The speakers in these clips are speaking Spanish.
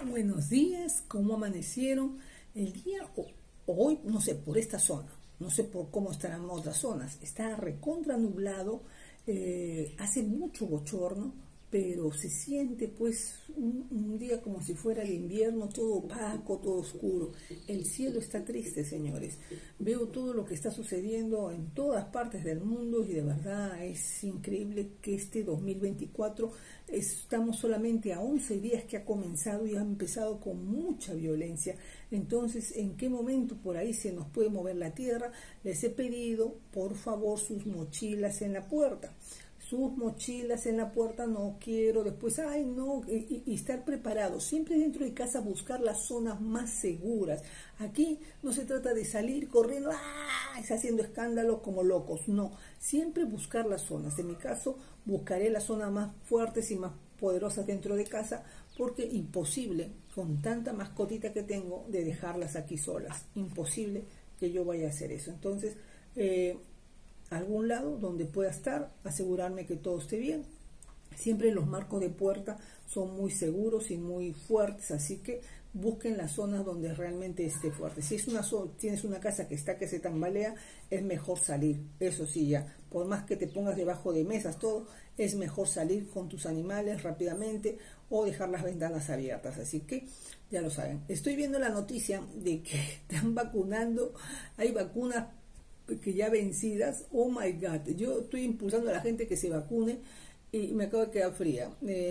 Buenos días, ¿cómo amanecieron? El día hoy, no sé, por esta zona, no sé por cómo estarán otras zonas, está recontra nublado, hace mucho bochorno, pero se siente pues un día como si fuera el invierno, todo opaco, todo oscuro. El cielo está triste, señores. Veo todo lo que está sucediendo en todas partes del mundo y de verdad es increíble que este 2024 estamos solamente a 11 días que ha comenzado y ha empezado con mucha violencia. Entonces, ¿en qué momento por ahí se nos puede mover la tierra? Les he pedido, por favor, sus mochilas en la puerta. Sus mochilas en la puerta, no quiero después, ay no, y estar preparado, siempre dentro de casa buscar las zonas más seguras. Aquí no se trata de salir corriendo, haciendo escándalos como locos, no, siempre buscar las zonas. En mi caso, buscaré las zonas más fuertes y más poderosas dentro de casa, porque imposible, con tanta mascotita que tengo, de dejarlas aquí solas, imposible que yo vaya a hacer eso. Entonces, algún lado donde pueda estar, asegurarme que todo esté bien. Siempre los marcos de puerta son muy seguros y muy fuertes, así que busquen las zonas donde realmente esté fuerte. Si es tienes una casa que se tambalea, es mejor salir. Eso sí, ya, por más que te pongas debajo de mesas, todo, es mejor salir con tus animales rápidamente o dejar las ventanas abiertas. Así que ya lo saben. Estoy viendo la noticia de que están vacunando, hay vacunas que ya vencidas. Oh my God, yo estoy impulsando a la gente que se vacune y me acabo de quedar fría.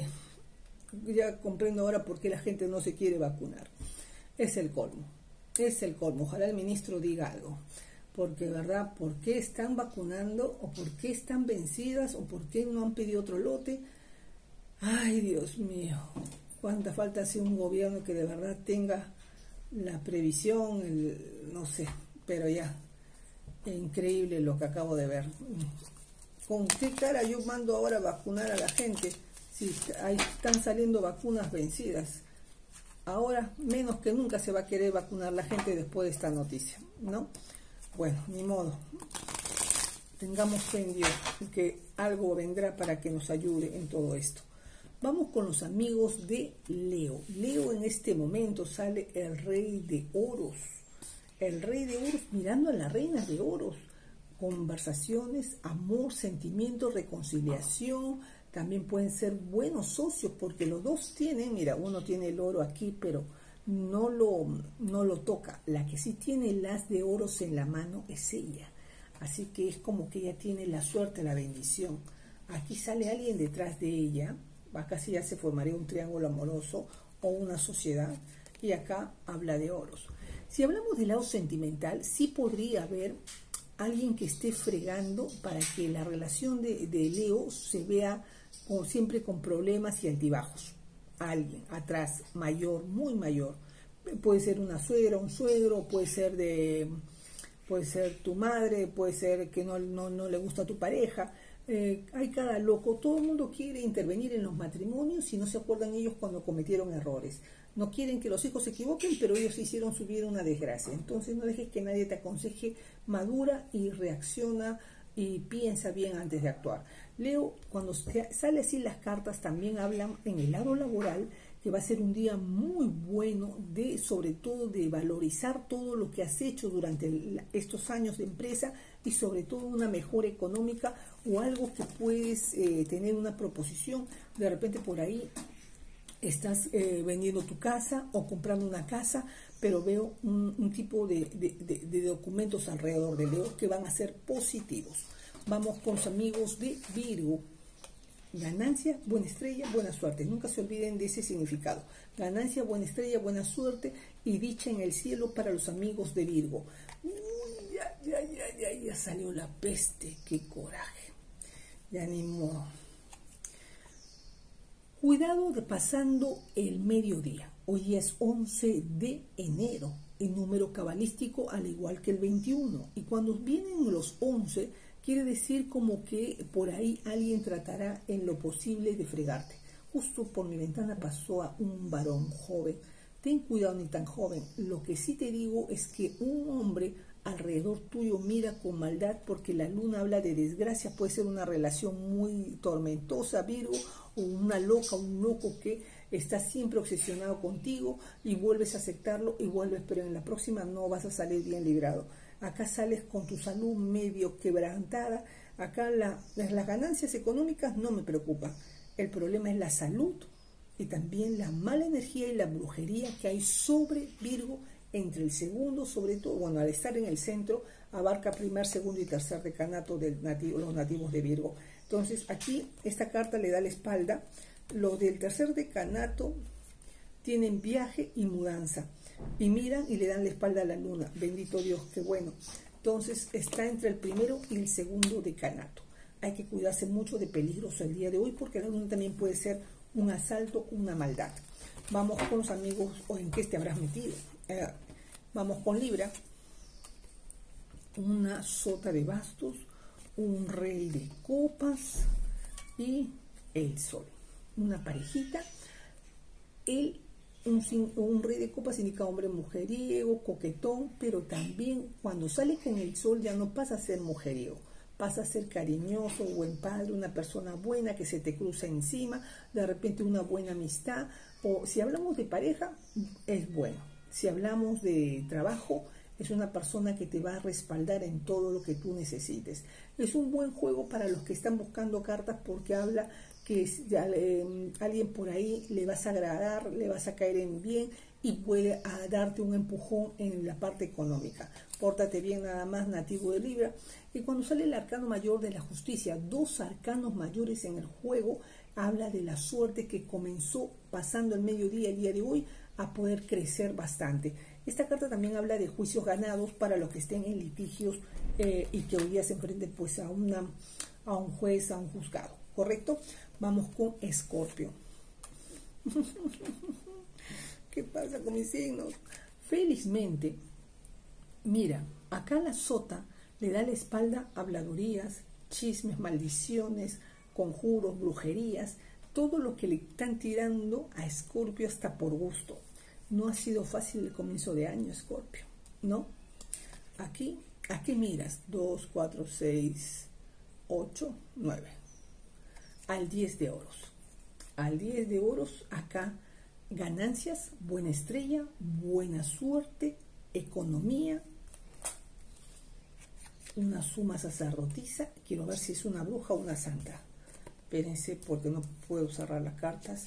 Ya comprendo ahora por qué la gente no se quiere vacunar. Es el colmo, es el colmo. Ojalá el ministro diga algo, porque verdad, ¿por qué están vacunando o por qué están vencidas o por qué no han pedido otro lote? Ay, Dios mío, cuánta falta hace un gobierno que de verdad tenga la previsión, no sé, pero ya. Increíble lo que acabo de ver. ¿Con qué cara yo mando ahora a vacunar a la gente si ahí están saliendo vacunas vencidas? Ahora menos que nunca se va a querer vacunar la gente después de esta noticia, ¿no? Bueno, ni modo. Tengamos fe en Dios, que algo vendrá para que nos ayude en todo esto. Vamos con los amigos de Leo. Leo, en este momento sale el Rey de Oros. El Rey de Oros mirando a la Reina de Oros. Conversaciones, amor, sentimiento, reconciliación. También pueden ser buenos socios porque los dos tienen, mira, uno tiene el oro aquí, pero no lo toca. La que sí tiene el as de oros en la mano es ella. Así que es como que ella tiene la suerte, la bendición. Aquí sale alguien detrás de ella. Acá sí ya se formaría un triángulo amoroso o una sociedad. Y acá habla de oros. Si hablamos del lado sentimental, sí podría haber alguien que esté fregando para que la relación de Leo se vea como siempre con problemas y altibajos. Alguien atrás, mayor, muy mayor. Puede ser una suegra, un suegro, puede ser tu madre, puede ser que no le gusta a tu pareja. Hay cada loco, todo el mundo quiere intervenir en los matrimonios y no se acuerdan ellos cuando cometieron errores. No quieren que los hijos se equivoquen, pero ellos hicieron su vida una desgracia. Entonces no dejes que nadie te aconseje, madura y reacciona y piensa bien antes de actuar. Leo, cuando sale así las cartas, también hablan en el lado laboral que va a ser un día muy bueno, sobre todo de valorizar todo lo que has hecho durante estos años de empresa y sobre todo una mejora económica o algo que puedes tener una proposición. De repente por ahí estás vendiendo tu casa o comprando una casa, pero veo un tipo de documentos alrededor de Leo que van a ser positivos. Vamos con los amigos de Virgo. Ganancia, buena estrella, buena suerte. Nunca se olviden de ese significado. Ganancia, buena estrella, buena suerte y dicha en el cielo para los amigos de Virgo. Uy, ya salió la peste. Qué coraje. Ya ni modo. Cuidado de pasando el mediodía. Hoy es 11 de enero, el número cabalístico al igual que el 21. Y cuando vienen los 11, quiere decir como que por ahí alguien tratará en lo posible de fregarte. Justo por mi ventana pasó a un varón joven. Ten cuidado, ni tan joven. Lo que sí te digo es que un hombre alrededor tuyo mira con maldad porque la luna habla de desgracia. Puede ser una relación muy tormentosa, Virgo, o una loca, un loco que está siempre obsesionado contigo y vuelves a aceptarlo y vuelves, pero en la próxima no vas a salir bien librado. Acá sales con tu salud medio quebrantada. Acá las ganancias económicas no me preocupan. El problema es la salud y también la mala energía y la brujería que hay sobre Virgo entre el segundo, sobre todo, bueno, al estar en el centro, abarca primer, segundo y tercer decanato de los nativos de Virgo. Entonces, aquí esta carta le da la espalda. Los del tercer decanato tienen viaje y mudanza. Y miran y le dan la espalda a la luna. Bendito Dios, qué bueno. Entonces, está entre el primero y el segundo decanato. Hay que cuidarse mucho de peligros el día de hoy porque la luna también puede ser un asalto, una maldad. Vamos con los amigos, o en qué te habrás metido. Vamos con Libra. Una sota de bastos, un rey de copas y el sol. Una parejita. Un rey de copas indica hombre mujeriego, coquetón, pero también cuando sale con el sol ya no pasa a ser mujeriego. Pasa a ser cariñoso, buen padre, una persona buena que se te cruza encima, de repente una buena amistad. O si hablamos de pareja, es bueno. Si hablamos de trabajo, es una persona que te va a respaldar en todo lo que tú necesites. Es un buen juego para los que están buscando cartas porque habla que alguien por ahí le vas a agradar, le vas a caer en bien y puede darte un empujón en la parte económica. Pórtate bien nada más, nativo de Libra. Y cuando sale el arcano mayor de la justicia, 2 arcanos mayores en el juego, habla de la suerte que comenzó pasando el mediodía el día de hoy a poder crecer bastante. Esta carta también habla de juicios ganados para los que estén en litigios y que hoy día se enfrenten pues a un juez, a un juzgado, ¿correcto? Vamos con Escorpio. ¿Qué pasa con mis signos? Felizmente, mira, acá la sota le da la espalda a habladurías, chismes, maldiciones, conjuros, brujerías, todo lo que le están tirando a Escorpio hasta por gusto. No ha sido fácil el comienzo de año, Escorpio, ¿no? Aquí, ¿a qué miras? 2, 4, 6, 8, 9. Al 10 de oros. Al 10 de oros, acá, ganancias, buena estrella, buena suerte, economía, una suma sacerdotisa. Quiero ver si es una bruja o una santa. Espérense porque no puedo cerrar las cartas.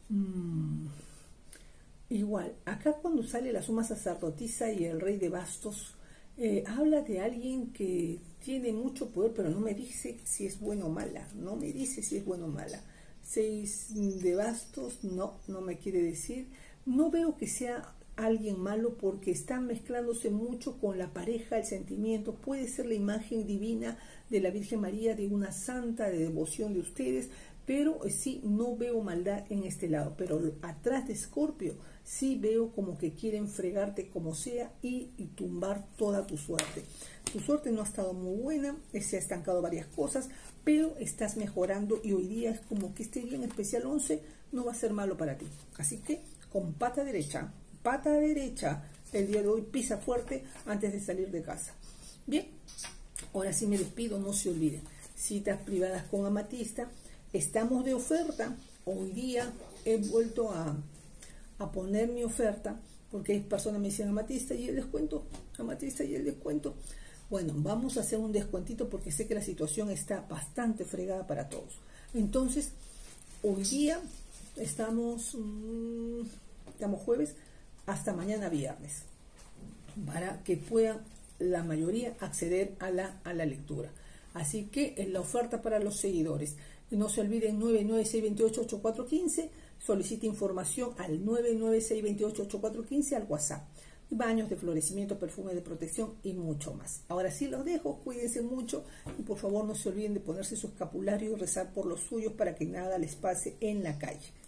Igual, acá cuando sale la suma sacerdotisa y el rey de bastos, habla de alguien que tiene mucho poder, pero no me dice si es buena o mala. No me dice si es buena o mala. 6 de bastos, no me quiere decir. No veo que sea alguien malo porque está mezclándose mucho con la pareja, el sentimiento. Puede ser la imagen divina de la Virgen María, de una santa, de devoción de ustedes, pero sí, no veo maldad en este lado. Pero atrás de Escorpio sí veo como que quieren fregarte como sea y tumbar toda tu suerte. Tu suerte no ha estado muy buena, se ha estancado varias cosas, pero estás mejorando y hoy día es como que este día en especial 11 no va a ser malo para ti. Así que con pata derecha, el día de hoy pisa fuerte antes de salir de casa. Bien, ahora sí me despido, no se olviden. Citas privadas con Amatista. Estamos de oferta. Hoy día he vuelto a poner mi oferta porque hay personas que me dicen Amatista y el descuento, Amatista y el descuento. Bueno, vamos a hacer un descuentito porque sé que la situación está bastante fregada para todos. Entonces, hoy día estamos jueves hasta mañana viernes para que puedan la mayoría acceder a la lectura. Así que es la oferta para los seguidores. No se olviden 996288415, solicite información al 996288415 al WhatsApp. Baños de florecimiento, perfume de protección y mucho más. Ahora sí los dejo, cuídense mucho y por favor no se olviden de ponerse su escapulario y rezar por los suyos para que nada les pase en la calle.